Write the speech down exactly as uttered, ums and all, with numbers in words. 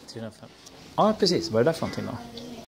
Ja, precis. Vad är det där för någonting då?